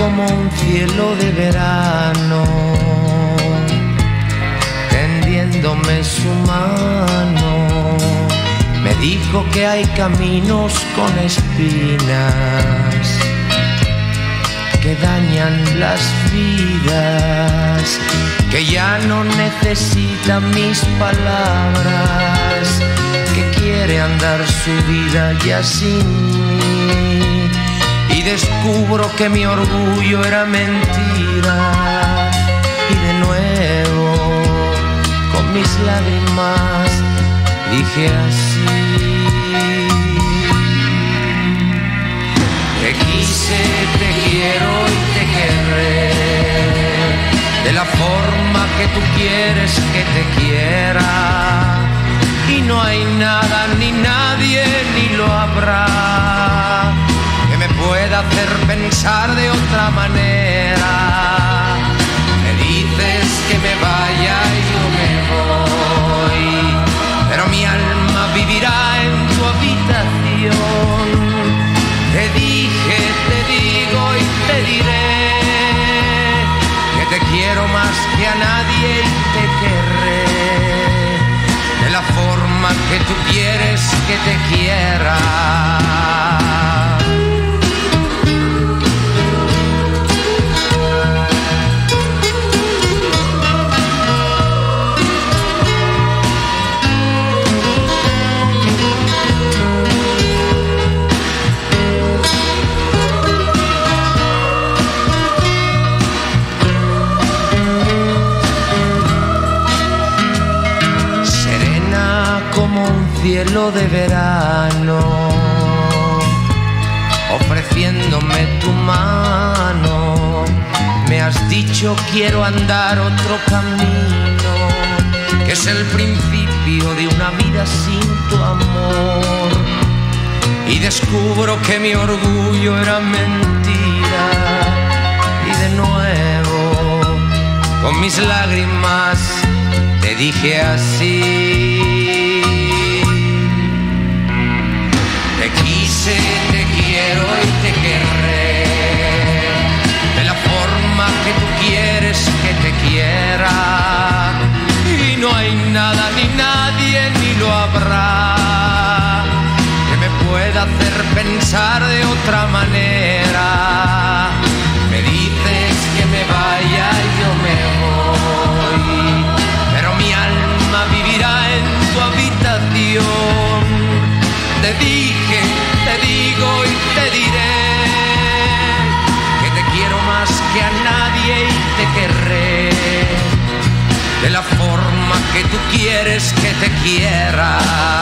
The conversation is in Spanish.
como un cielo de verano, tendiéndome su mano. Me dijo que hay caminos con espinas que dañan las vidas, que ya no necesita mis palabras, que quiere andar su vida ya sin mí. Y descubro que mi orgullo era mentira, y de nuevo con mis lágrimas dije así: te quise, te quiero y te querré, de la forma que tú quieres que te quiera. Y no hay nada ni nadie ni lo habrá que me pueda hacer pensar de otra manera. Me dices que me vaya y yo me voy, pero mi alma vivirá en tu habitación. Te dije, te digo y te diré que te quiero más que a nadie y te querré de la forma que tú quieres que te quiera. Cielo de verano, ofreciéndome tu mano. Me has dicho quiero andar otro camino, que es el principio de una vida sin tu amor. Y descubro que mi orgullo era mentira, y de nuevo con mis lágrimas te dije así: te quise, te quiero y te querré, de la forma que tú quieres que te quiera. Y no hay nada ni nadie ni lo habrá que me pueda hacer pensar de otra manera. Me dices que me vaya y yo me voy, pero mi alma vivirá en tu habitación. Te dije, te digo y te diré que te quiero más que a nadie y te querré de la forma que tú quieres que te quiera.